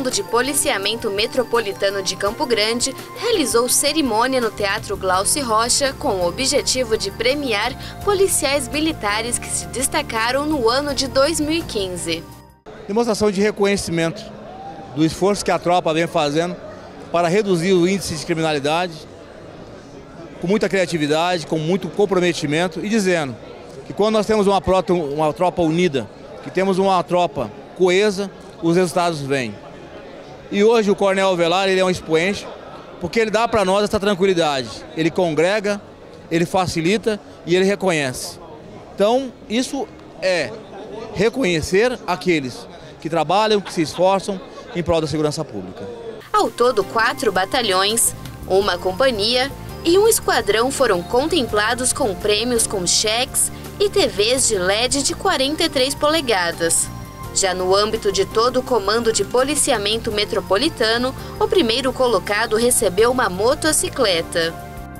Comando de Policiamento Metropolitano de Campo Grande realizou cerimônia no Teatro Glaucio Rocha com o objetivo de premiar policiais militares que se destacaram no ano de 2015. Demonstração de reconhecimento do esforço que a tropa vem fazendo para reduzir o índice de criminalidade, com muita criatividade, com muito comprometimento, e dizendo que quando nós temos uma tropa unida, que temos uma tropa coesa, os resultados vêm. E hoje o Coronel Avelar, ele é um expoente, porque ele dá para nós essa tranquilidade. Ele congrega, ele facilita e ele reconhece. Então, isso é reconhecer aqueles que trabalham, que se esforçam em prol da segurança pública. Ao todo, 4 batalhões, uma companhia e um esquadrão foram contemplados com prêmios com cheques e TVs de LED de 43 polegadas. Já no âmbito de todo o Comando de Policiamento Metropolitano, o primeiro colocado recebeu uma motocicleta.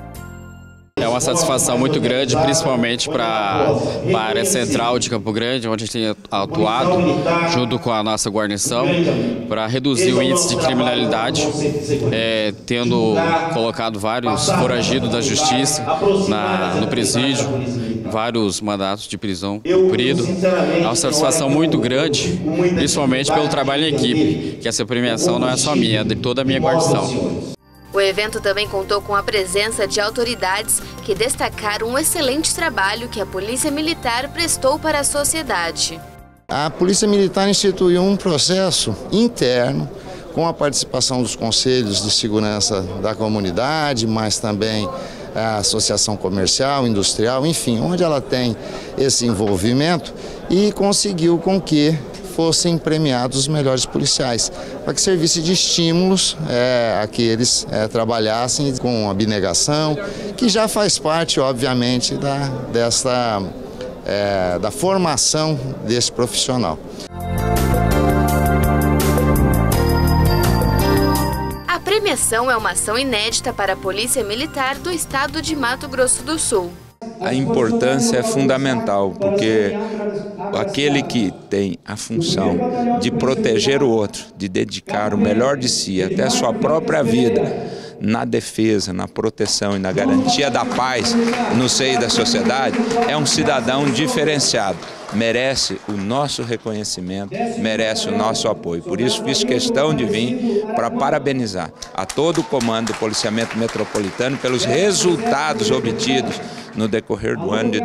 É uma satisfação muito grande, principalmente para a área central de Campo Grande, onde a gente tem atuado junto com a nossa guarnição para reduzir o índice de criminalidade, tendo colocado vários foragidos da justiça no presídio, vários mandatos de prisão cumpridos. É uma satisfação muito grande, principalmente pelo trabalho em equipe, que essa premiação não é só minha, é de toda a minha guarnição. O evento também contou com a presença de autoridades que destacaram o excelente trabalho que a Polícia Militar prestou para a sociedade. A Polícia Militar instituiu um processo interno com a participação dos conselhos de segurança da comunidade, mas também a associação comercial, industrial, enfim, onde ela tem esse envolvimento, e conseguiu com que fossem premiados os melhores policiais, para que servisse de estímulos a que eles trabalhassem com abnegação, que já faz parte, obviamente, da formação desse profissional. A premiação é uma ação inédita para a Polícia Militar do Estado de Mato Grosso do Sul. A importância é fundamental, porque aquele que tem a função de proteger o outro, de dedicar o melhor de si, até a sua própria vida, na defesa, na proteção e na garantia da paz no seio da sociedade, é um cidadão diferenciado. Merece o nosso reconhecimento, merece o nosso apoio. Por isso fiz questão de vir para parabenizar a todo o Comando do Policiamento Metropolitano pelos resultados obtidos no decorrer do ano de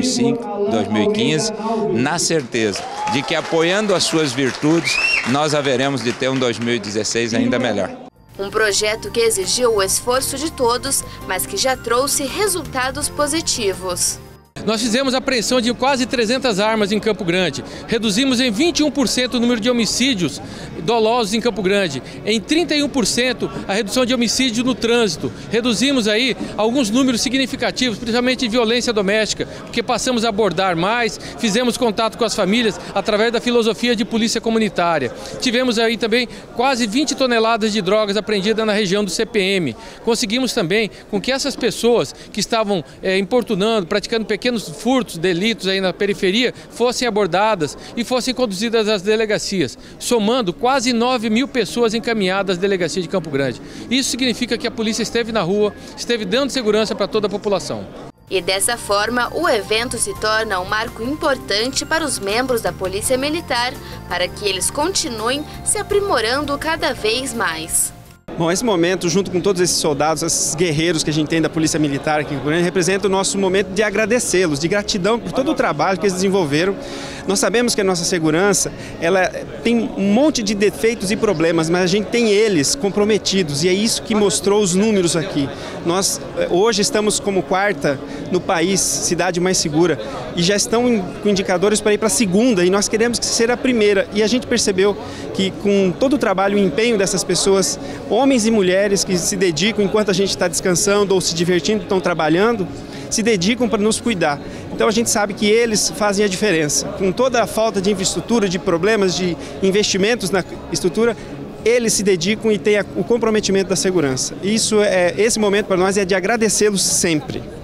2015, na certeza de que, apoiando as suas virtudes, nós haveremos de ter um 2016 ainda melhor. Um projeto que exigiu o esforço de todos, mas que já trouxe resultados positivos. Nós fizemos apreensão de quase 300 armas em Campo Grande, reduzimos em 21% o número de homicídios dolosos em Campo Grande, em 31% a redução de homicídio no trânsito. Reduzimos aí alguns números significativos, principalmente de violência doméstica, porque passamos a abordar mais, fizemos contato com as famílias através da filosofia de polícia comunitária. Tivemos aí também quase 20 toneladas de drogas apreendidas na região do CPM. Conseguimos também com que essas pessoas que estavam importunando, praticando pequenos furtos, delitos aí na periferia, fossem abordadas e fossem conduzidas às delegacias, somando quase 9.000 pessoas encaminhadas às delegacias de Campo Grande. Isso significa que a polícia esteve na rua, esteve dando segurança para toda a população. E dessa forma, o evento se torna um marco importante para os membros da Polícia Militar, para que eles continuem se aprimorando cada vez mais. Bom, esse momento, junto com todos esses soldados, esses guerreiros que a gente tem da Polícia Militar aqui em Campo Grande, representa o nosso momento de agradecê-los, de gratidão por todo o trabalho que eles desenvolveram. Nós sabemos que a nossa segurança, ela tem um monte de defeitos e problemas, mas a gente tem eles comprometidos, e é isso que mostrou os números aqui. Nós hoje estamos como 4ª no país, cidade mais segura, e já estão com indicadores para ir para a 2ª, e nós queremos ser a 1ª. E a gente percebeu que com todo o trabalho e empenho dessas pessoas, homens e mulheres que se dedicam enquanto a gente está descansando ou se divertindo, estão trabalhando, se dedicam para nos cuidar. Então a gente sabe que eles fazem a diferença. Com toda a falta de infraestrutura, de problemas, de investimentos na estrutura, eles se dedicam e têm o comprometimento da segurança. Esse momento para nós é de agradecê-los sempre.